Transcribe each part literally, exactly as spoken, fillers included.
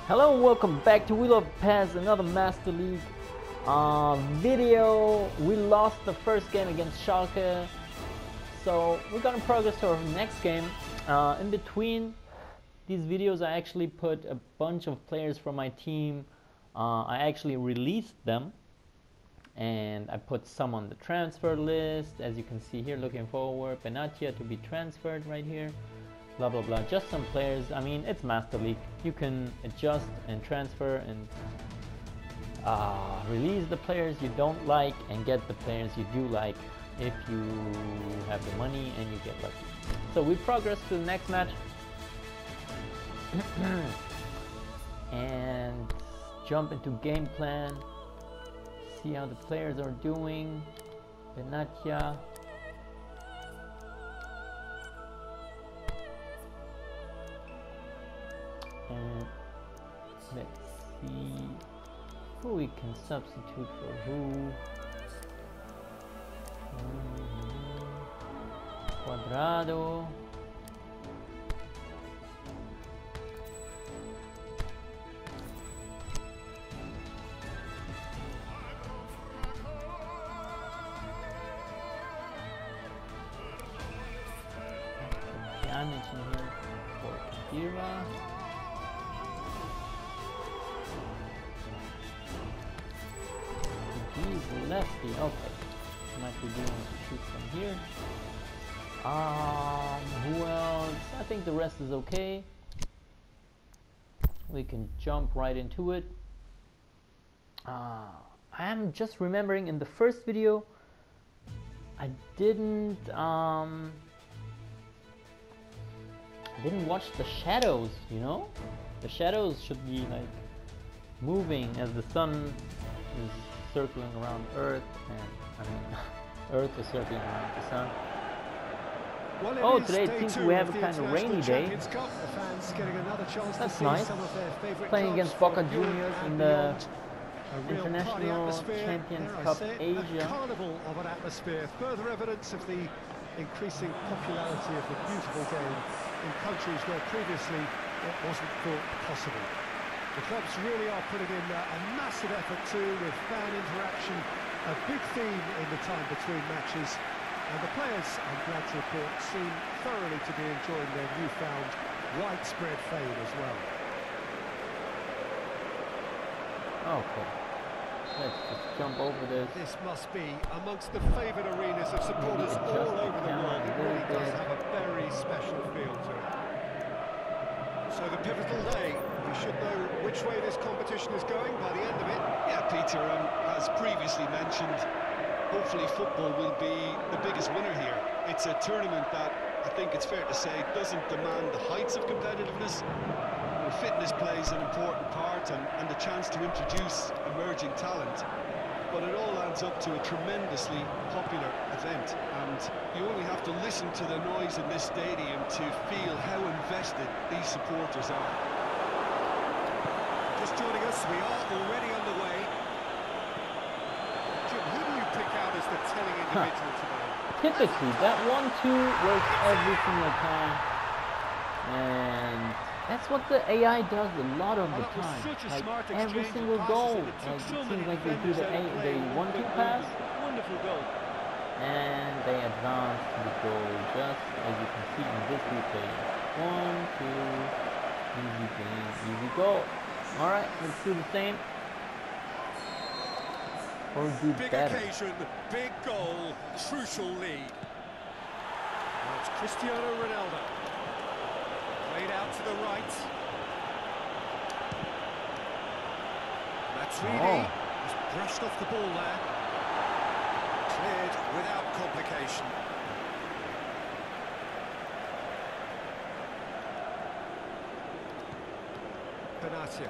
Hello and welcome back to We Love P E S, another Master League uh, video. We lost the first game against Schalke, so we're gonna progress to our next game. Uh, in between these videos I actually put a bunch of players from my team. uh, I actually released them and I put some on the transfer list, as you can see here. Looking forward, Benatia to be transferred right here, blah blah blah. Just some players. I mean, it's Master League, you can adjust and transfer and uh, release the players you don't like and get the players you do like if you have the money and you get lucky. So we progress to the next match and jump into game plan, see how the players are doing. Benatia, and let's see who we can substitute for who. Cuadrado. Pjanic in here for Kadira. He's lefty, okay. Might be doing to shoot from here. Um, who else? I think the rest is okay. We can jump right into it. Uh, I am just remembering in the first video I didn't um, didn't watch the shadows, you know? The shadows should be like moving as the sun is circling around Earth, and I mean Earth is circling around the sun. Well, oh, today it seems we have a kind of rainy day. Cup, the fans getting another chance That's to nice. some of their favorite Playing clubs against Boca from Europe Juniors in and the beyond. A real party International atmosphere, Champions dare I Cup say it, Asia. A carnival of an atmosphere. Further evidence of the increasing popularity of the beautiful game in countries where previously it wasn't thought possible. The clubs really are putting in uh, a massive effort too, with fan interaction a big theme in the time between matches, and the players, I'm glad to report, seem thoroughly to be enjoying their newfound widespread fame as well. Okay, let's just jump over this. This must be amongst the favoured arenas of supporters Maybe all adjust the over the camera world. a It little really does bit. have a very special feel to it. So the pivotal day, we should know which way this competition is going by the end of it. Yeah, Peter, um, as previously mentioned, hopefully football will be the biggest winner here. It's a tournament that, I think it's fair to say, doesn't demand the heights of competitiveness. Well, fitness plays an important part, and, and the chance to introduce emerging talent. But it all adds up to a tremendously popular event, and you only have to listen to the noise in this stadium to feel how invested these supporters are. Just joining us, we are already underway. Jim, who do you pick out as the telling individual today? Typically, that one two works every single time, and that's what the A I does a lot of Oh, the that was time. such a Like smart every exchange of single passes, goal, and it took like so it many seems like they do defenders the out of A, play. the one two Big pass, move. Wonderful goal. and they advance to the goal, just as you can see in this replay. One, two, easy game, easy goal. All right, let's do the same. Or do Big better. occasion, big goal, crucial lead. Now it's Cristiano Ronaldo. Played out to the right. Matuidi Oh. just brushed off the ball there. Cleared without complication. Benatia.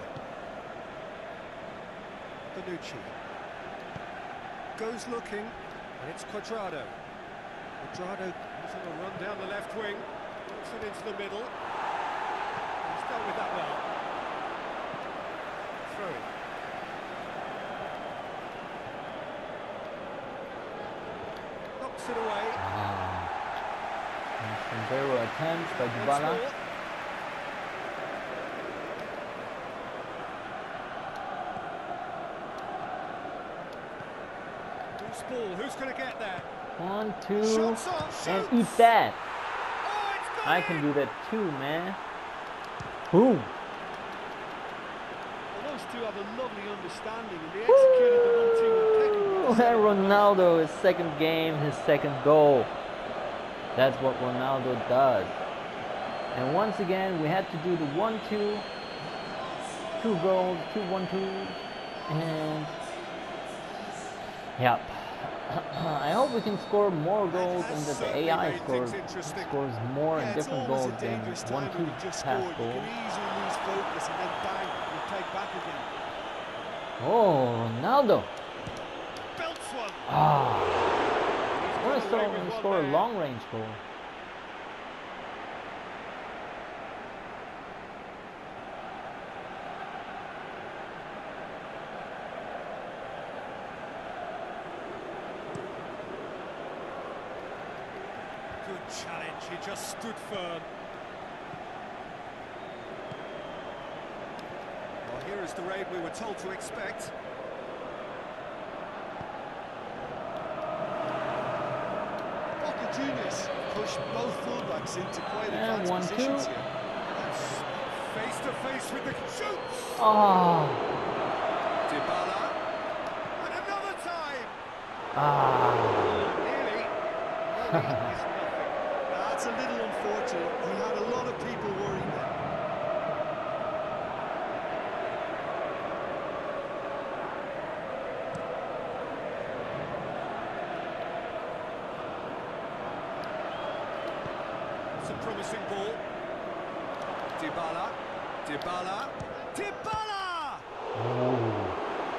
Bonucci. Goes looking, and it's Cuadrado. Cuadrado is on a run down the left wing. Puts it into the middle. He's dealt with that well. Through. Knocks it away. Ah. And Sombrero attempts by Dybala. loose ball. Who's going to get there? One, two, Shots on, and shoots. eat that. Oh, it's gone I in. can do that too, man. Boom. Well, those two have a lovely understanding, and they executed the one-two impeccably. And Ronaldo, his second game, his second goal. That's what Ronaldo does. And once again, we had to do the one two, two goals, two one twos, and yep. I hope we can score more goals and that the A I scores scores more and different goals than one two pass goals. You can easily lose focus and then bang, you take back again. Oh, Ronaldo! Belts one. Ah, I want to score, score a long range goal. Good challenge, he just stood firm. Well, here is the raid we were told to expect. Juniors push both fullbacks into quite And advanced one, positions two. here. Face to face with the shoots. Oh, Dybala. And another time. ah. Nearly. Nearly is nothing. That's a little unfortunate. He had a lot of people worried there. It's a promising ball. Dybala. Dybala. Dybala! Oh.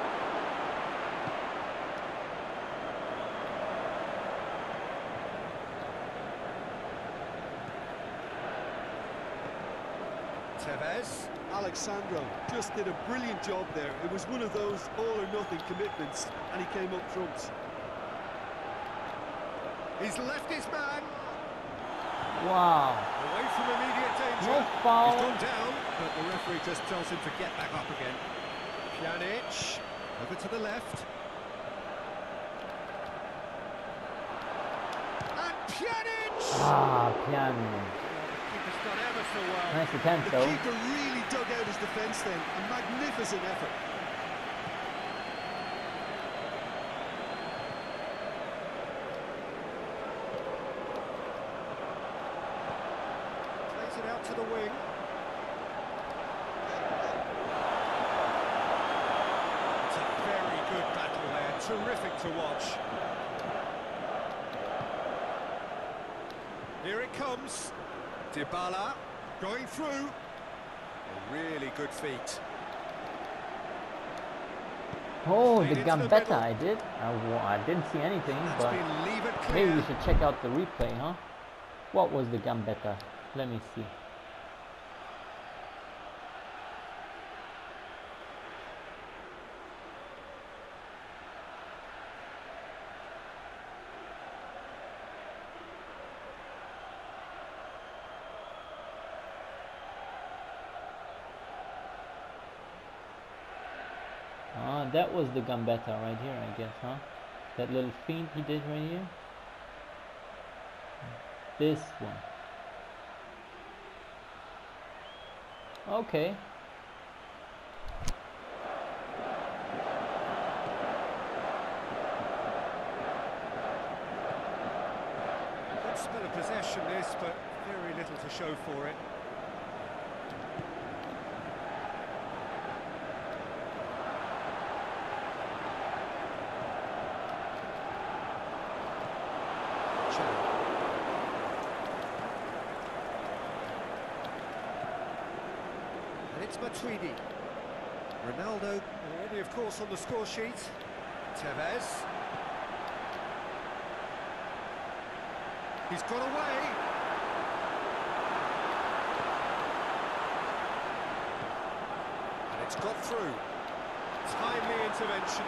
Tevez. Alexandro just did a brilliant job there. It was one of those all-or-nothing commitments, and he came up front. He's left his man. Wow. Away from immediate danger. No foul. He's gone down, but the referee just tells him to get back up again. Pjanic. Over to the left. And Pjanic! Ah, Pjanic. Keeper's done ever so well. Nice attempt, The though. keeper really dug out his defence then. A magnificent effort. Plays it out to the wing. It's a very good battle there. Terrific to watch. Here it comes. Dybala going through. A really good feat. Oh, Played the into the Gambetta middle. I did. I, wa- I didn't see anything, That's but been levered maybe we clear. should check out the replay, huh? What was the Gambetta? Let me see. Ah, that was the Gambetta right here, I guess, huh? That little feint he did right here. This one. Okay. Good spell of possession this, but very little to show for it. And it's Matuidi. Ronaldo already, of course, on the score sheet. Tevez. He's got away. And it's got through. Timely intervention.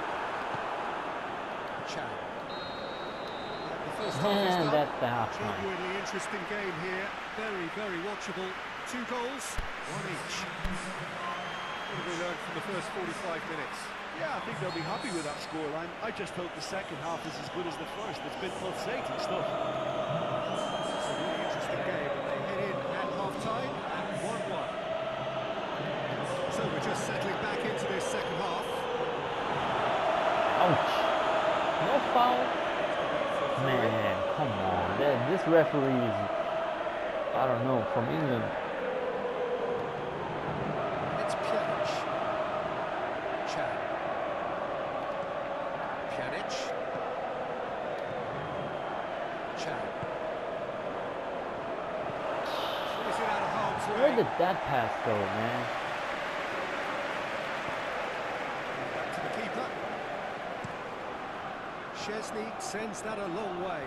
Chan. The first half is And done. that's the half time. Genuinely interesting game here. Very, very watchable. Two goals, one each. What have we learned from the first forty-five minutes? Yeah, I think they'll be happy with that scoreline. I just hope the second half is as good as the first. It's been pulsating stuff. It's a really interesting game, and they head in at half-time at one one. So we're just settling back into this second half. Ouch. No foul. Man, come on. That, this referee is, I don't know, from England. It's Pjanic. Chan. Pjanic. Chan. Is it out of harm's way? Where did that pass go, man? Back to the keeper. Chesney sends that a long way.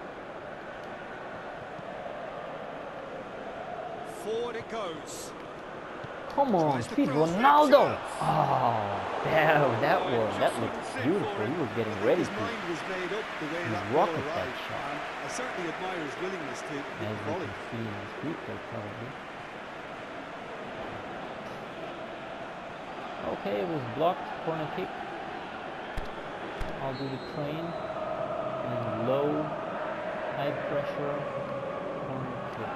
Forward it goes. Come on, Steve Ronaldo! Oh, damn, that was, that looked beautiful. He was getting ready His to. mind was made up the way He's that ball rocket that arrived, shot. and I certainly admire his willingness to hit As the you volley. can see in this replay, probably. Okay, it was blocked, corner kick. I'll do the crane. And low, high pressure, corner kick.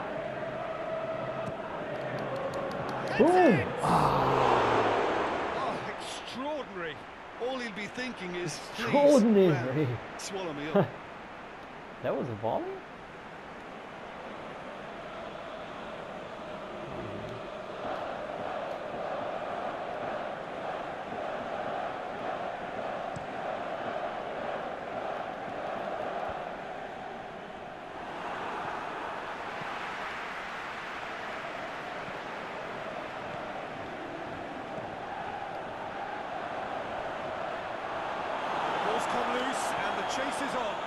Boom! Oh, extraordinary. All he'll be thinking is, please, Extraordinary. ref, swallow me up. That was a volley? Ball's come loose and the chase is on.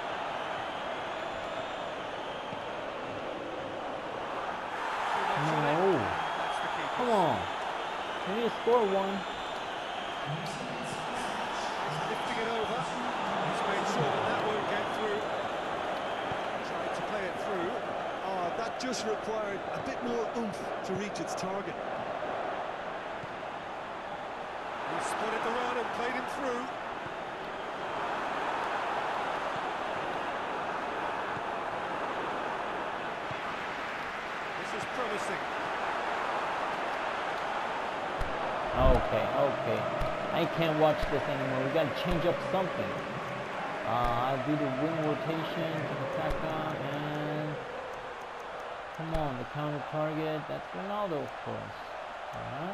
No. That's the keeper. Come on. We need to score one. Lifting it over. He's made sure that that won't get through. Trying to play it through. Oh, that just required a bit more oomph to reach its target. He spotted the run and played him through. This is promising. Okay, okay. I can't watch this anymore. We gotta change up something. Uh, I'll do the wing rotation to the Taka and come on, the counter target. That's Ronaldo, of course. Alright.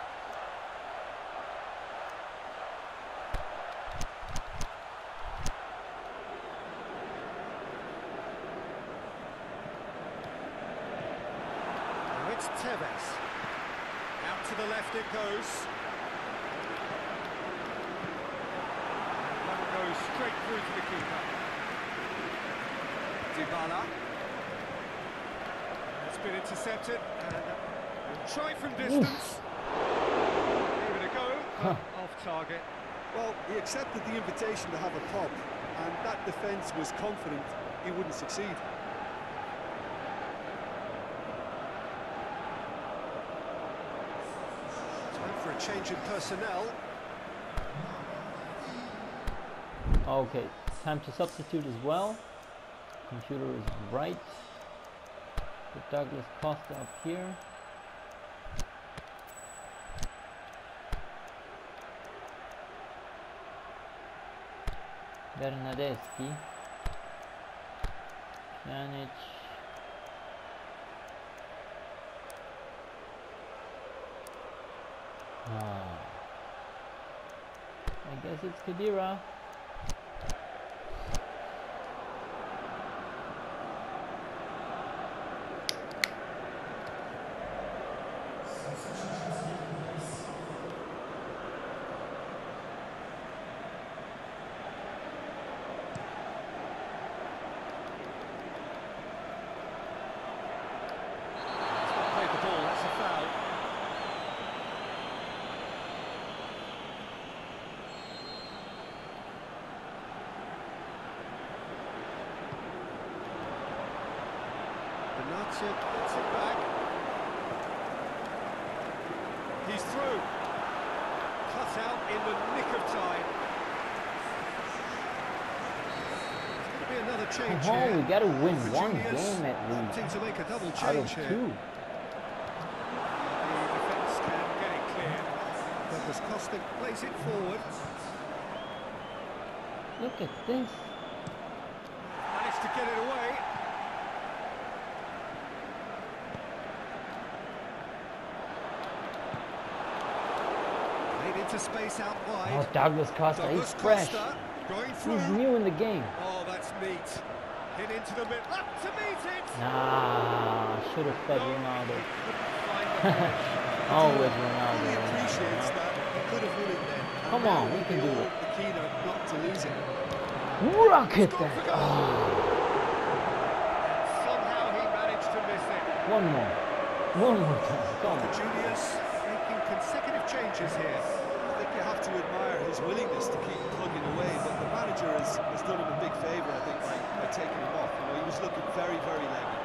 Now it's Tevez. Out to the left it goes. One goes straight through to the keeper. Dybala. It's been intercepted. And try from distance. Give it a go. Huh. Off target. Well, he accepted the invitation to have a pop, and that defence was confident he wouldn't succeed. Time for a change in personnel. Okay, time to substitute as well. Computer is right. Put Douglas Costa up here. Bernadeschi. Pjanic. Ah. I guess it's Khedira. Played the ball, that's a foul. Benatia gets it back. He's through. Cut out in the nick of time. It's going to be another change Oh, here. we got to win one Juventus game at least. opting to make a double Out of change here. two. The defence can get it clear. Douglas Costa plays it forward. Look at this. Managed to get it away. Played into space out wide. Oh, Douglas Costa, Douglas he's fresh. Costa going through. He's new in the game. Oh, that's neat. Hit into the middle. Up to meet it. Nah, should have fed No, Ronaldo. he couldn't find the finish. Always He Ronaldo. appreciates that. He could have won it then. And Come now on, we he'd can be do all it. the keener not to lose it. Rocket Scored that. for goal. Oh, Somehow he managed to miss it. one more. One more time. Come The on. juniors making consecutive changes here. I think you have to admire his willingness to keep plugging away, but the manager has, has done him a big favour, I think, by, by taking him off. You know, he was looking very, very leggy.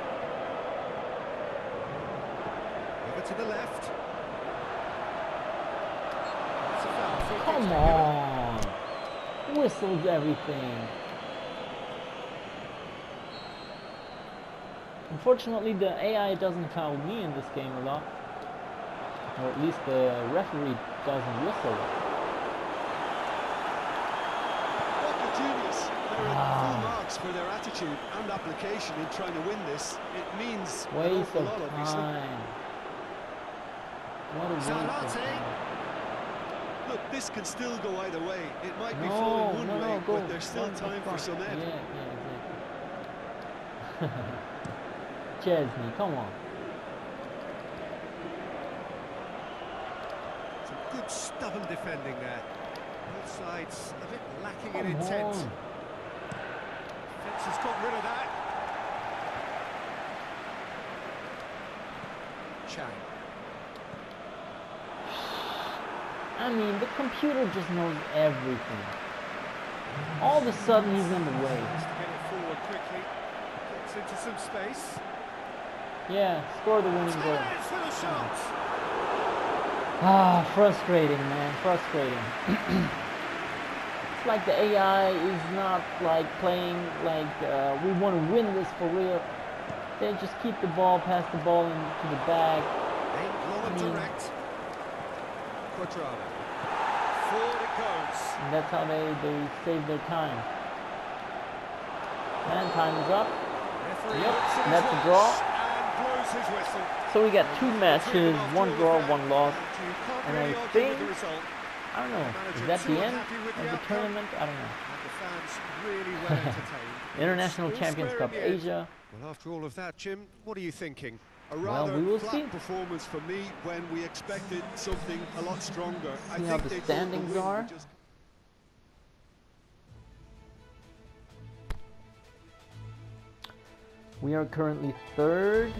Over to the left. It's a foul. Free Come kick's been given. on. Whistles everything. Unfortunately, the A I doesn't foul me in this game a lot. Or at least the referee doesn't whistle. Boca Juniors, they're Ah. at full marks for their attitude and application in trying to win this. It means an Waste awful of lot, obviously. time. What a waste of Zarate. time. Look, this can still go either way. It might be No, falling one no, way, no, go. but there's still One time for front. some ebb. Yeah, yeah, exactly. Chesney, come on. Some good stubborn defending there. Both sides a bit lacking in Come intent. on. Defence has got rid of that. Chang. I mean, the computer just knows everything. All of a sudden, he's in the way. Has to get it forward quickly. Gets into some space. Yeah, score the winning goal. Tielemans for the shot. Ah, frustrating, man, frustrating. It's like the A I is not like playing like uh, we want to win this for real. They just keep the ball, pass the ball into the bag. Aimed low and I mean- direct. Quadrado. Forward it goes. And that's how they, they save their time. And time is up. Referee Yep, looks at his that's a watch draw. and blows his whistle. So we got two matches, After one all draw, of that, one loss. you can't And really I argue think, with the result. I don't know, is that the end of the tournament? I don't know. And the fans really well entertained. International All Champions square Cup in the end. Asia. Well, after all of that, Jim, what are you thinking? A Well, rather we will flat see. performance for me when we expected something a lot stronger. I See think how the they thought standings win are. would just We are currently third.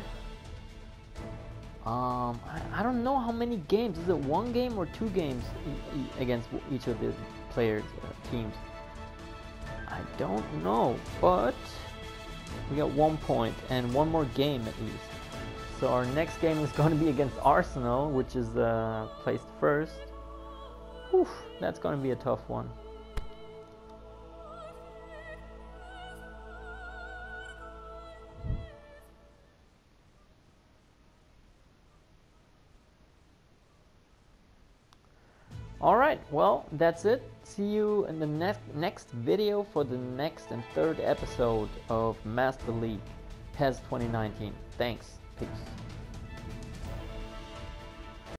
Um, I, I don't know how many games. Is it one game or two games e e against each of the players, uh, teams? I don't know, but we got one point and one more game at least. So our next game is going to be against Arsenal, which is uh, placed first. Whew, that's going to be a tough one. Alright, well, that's it. See you in the next next video for the next and third episode of Master League P E S twenty nineteen. Thanks. Peace.